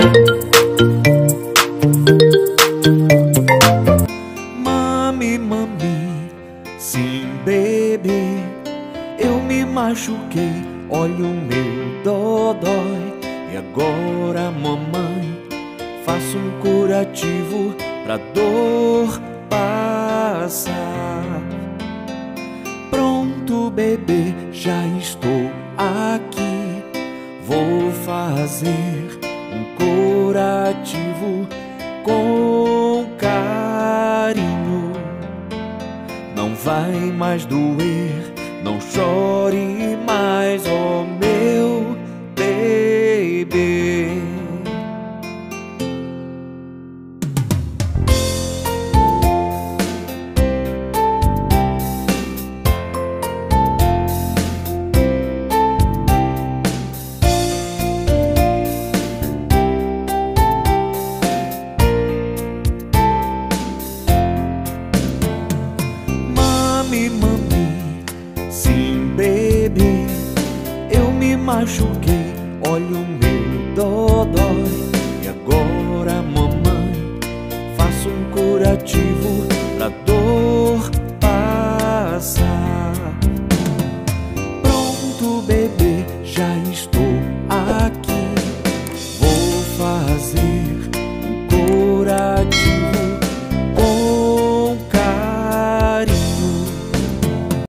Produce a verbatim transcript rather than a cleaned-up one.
Mami, mami, sim, bebê, eu me machuquei, olha o meu dodói. E agora, mamãe, faço um curativo pra dor passar. Pronto, bebê, já estou aqui. Vou fazer um curativo com carinho. Não vai mais doer, não chore mais, ó meu bebê. Mami, mami, sim, bebê, eu me machuquei, olha o meu dodói. E agora, mamãe, faço um curativo